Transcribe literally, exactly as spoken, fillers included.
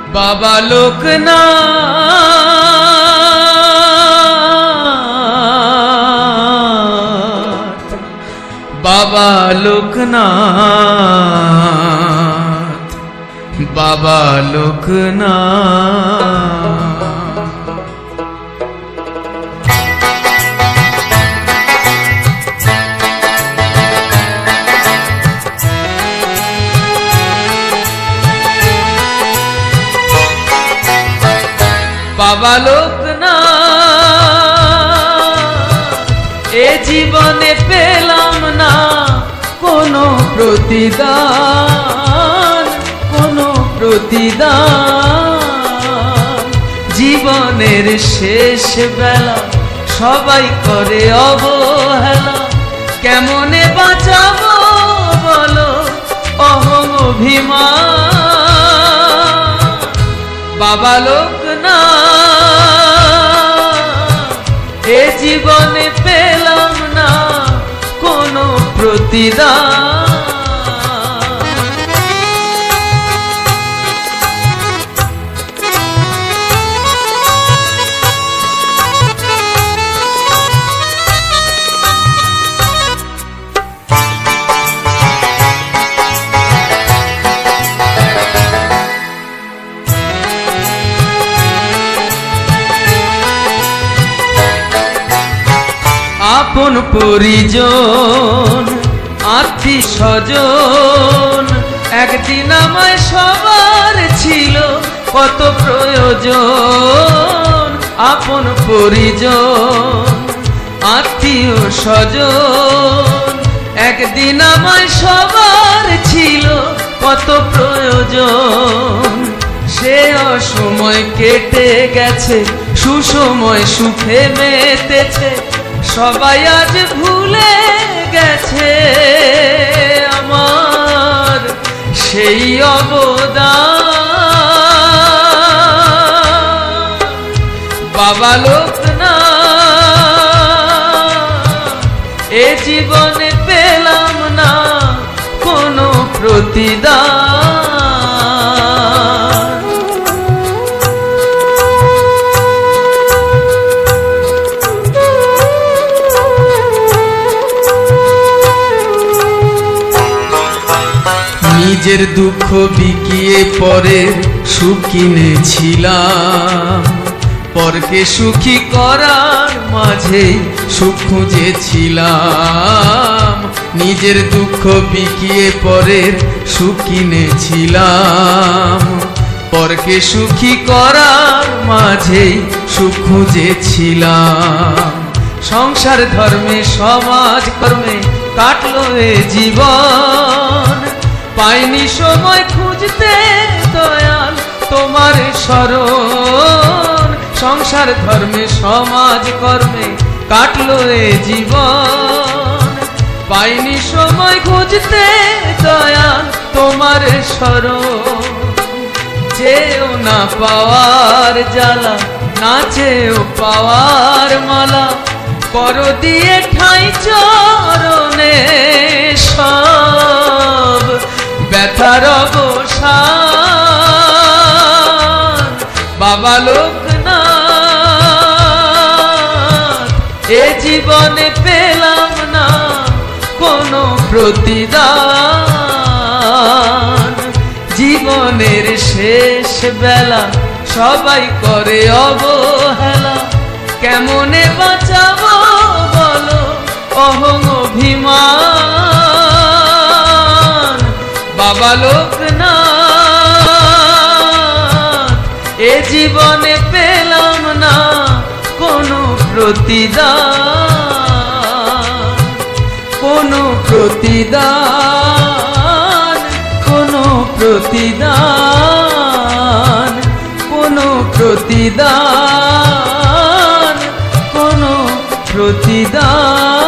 बाबा लोकनाथ, बाबा लोकनाथ, बाबा लोकनाथ। बाबा लोकनाथ, ए जीवने पेलाम ना कोनो प्रतिदान, कोनो प्रतिदान। जीवनेर शेष बेला सबाई करे अवहेला, केमने बाँचाबो बोलो अहम अभिमान। बाबा लोकनाथ, ए जीवने पेलाम ना कोनो प्रतिदान। আপন পরিজন আত্মীয় স্বজন একদিন আমায় সবার ছিল কত প্রয়োজন। আপন পরিজন আত্মীয় স্বজন একদিন আমায় সবার ছিল কত প্রয়োজন। সে অসময় কেটে গেছে, সুসময় সুখে মেতেছে, সবাই আজ ভুলে গেছে আমার সেই অবদান। বাবা লোকনাথ, এ জীবনে পেলাম না কোনো প্রতিদান। নিজের দুঃখ বিকিয়ে পরের সুখ কিনেছিলাম, পরকে সুখী করার মাঝে সুখ খুঁজেছিলাম। নিজের দুঃখ বিকিয়ে পরের সুখ কিনেছিলাম, পরকে সুখী করার মাঝে সুখ খুঁজেছিলাম। সংসার ধর্মে সমাজ কর্মে কাটলো এ জীবন, পাইনি সময় খুঁজতে দয়াল তোমার শরণ। সংসার ধর্মে সমাজ কর্মে কাটলো এ জীবন, পাইনি সময় খুঁজতে দয়াল তোমার শরণ। চেয়েও না পাওয়ার জ্বালা, না চেয়েও পাওয়ার মালা, করো দিয়ে ঠাঁই চরণে সব ব্যথার অবসান। বাবা লোকনাথ, এ জীবনে পেলাম না কোনো প্রতিদান। জীবনের শেষ বেলা সবাই করে অবহেলা, কেমনে বাঁচাবো বলো অহং অভিমান। বাবা লোকনাথ, এ জীবনে পেলাম না কোনো প্রতিদান, কোনো প্রতিদান, কোনো প্রতিদান, কোনো প্রতিদান, কোনো প্রতিদান।